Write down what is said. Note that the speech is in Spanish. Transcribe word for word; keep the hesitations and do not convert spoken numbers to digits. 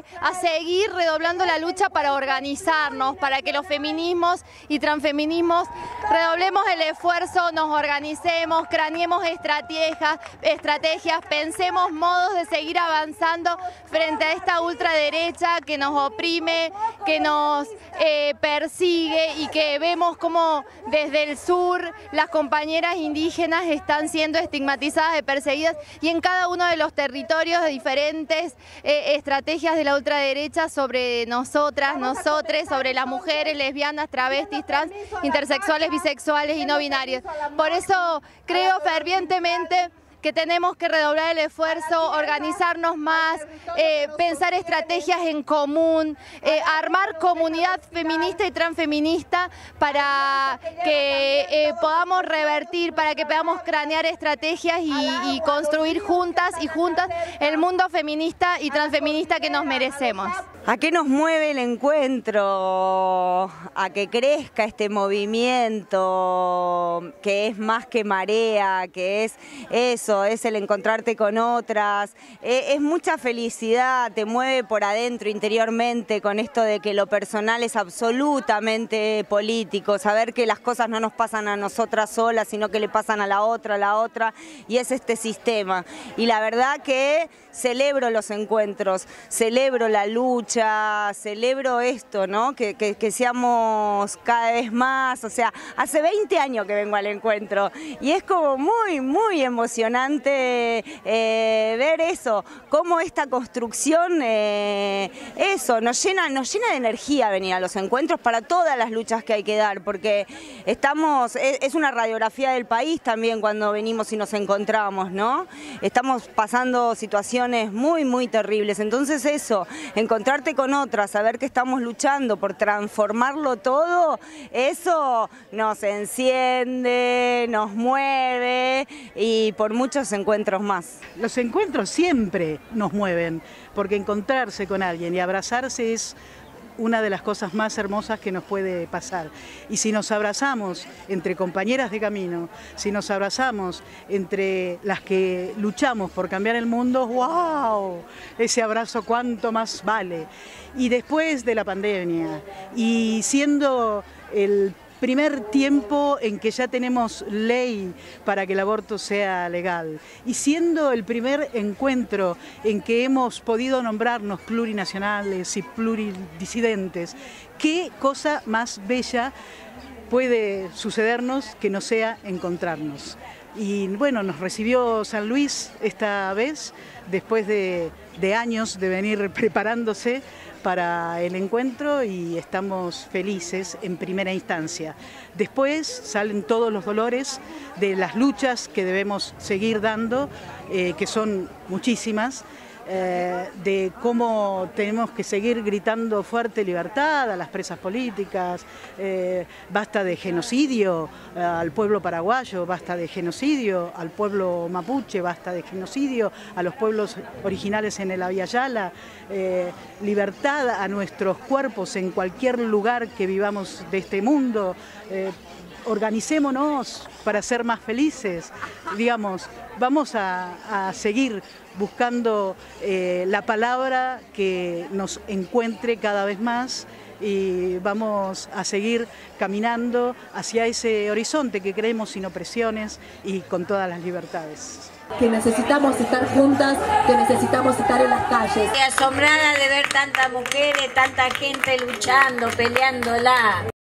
a seguir redoblando la lucha para organizarnos, para que los feminismos y transfeminismos redoblemos el esfuerzo, nos organicemos, craneemos estrategias, estrategias, pensemos modos de seguir avanzando frente a esta ultraderecha que nos oprime, que nos eh, persigue y que vemos como desde el sur las compañeras indígenas están siendo estigmatizadas y perseguidas, y en cada uno de los territorios de diferentes eh, estrategias de la ultraderecha sobre nosotras, nosotres, sobre las mujeres, lesbianas, travestis, trans, intersexuales, bisexuales y no binarias. Por eso creo fervientemente que tenemos que redoblar el esfuerzo, organizarnos más, eh, pensar estrategias en común, eh, armar comunidad feminista y transfeminista para que eh, podamos revertir, para que podamos cranear estrategias y, y construir juntas y juntas el mundo feminista y transfeminista que nos merecemos. ¿A qué nos mueve el encuentro? A que crezca este movimiento, que es más que marea, que es eso, es el encontrarte con otras, es mucha felicidad, te mueve por adentro, interiormente, con esto de que lo personal es absolutamente político, saber que las cosas no nos pasan a nosotras solas, sino que le pasan a la otra, a la otra, y es este sistema. Y la verdad que celebro los encuentros, celebro la lucha, celebro esto, ¿no? Que, que, que seamos cada vez más, o sea, hace veinte años que vengo al encuentro y es como muy, muy emocionante eh, ver eso, cómo esta construcción, eh, eso, nos llena, nos llena de energía venir a los encuentros para todas las luchas que hay que dar, porque estamos, es, es una radiografía del país también cuando venimos y nos encontramos, ¿no? Estamos pasando situaciones muy, muy terribles, entonces eso, encontrarte con otras, saber que estamos luchando por transformarlo todo, eso nos enciende, nos mueve y por muchos encuentros más. Los encuentros siempre nos mueven, porque encontrarse con alguien y abrazarse es una de las cosas más hermosas que nos puede pasar. Y si nos abrazamos entre compañeras de camino, si nos abrazamos entre las que luchamos por cambiar el mundo, ¡wow! Ese abrazo cuánto más vale. Y después de la pandemia, y siendo el primer tiempo en que ya tenemos ley para que el aborto sea legal, y siendo el primer encuentro en que hemos podido nombrarnos plurinacionales y pluridisidentes, ¿qué cosa más bella puede sucedernos que no sea encontrarnos? Y bueno, nos recibió San Luis esta vez, después de, de años de venir preparándose para el encuentro, y estamos felices en primera instancia. Después salen todos los dolores de las luchas que debemos seguir dando, eh, que son muchísimas, eh, de cómo tenemos que seguir gritando fuerte libertad a las presas políticas, eh, basta de genocidio eh, al pueblo paraguayo, basta de genocidio al pueblo mapuche, basta de genocidio a los pueblos originales en el Abya Yala, eh, libertad a nuestros cuerpos en cualquier lugar que vivamos de este mundo. eh, Organicémonos para ser más felices, digamos, vamos a, a seguir buscando eh, la palabra que nos encuentre cada vez más, y vamos a seguir caminando hacia ese horizonte que creemos sin opresiones y con todas las libertades. Que necesitamos estar juntas, que necesitamos estar en las calles. Asombrada de ver tantas mujeres, tanta gente luchando, peleándola.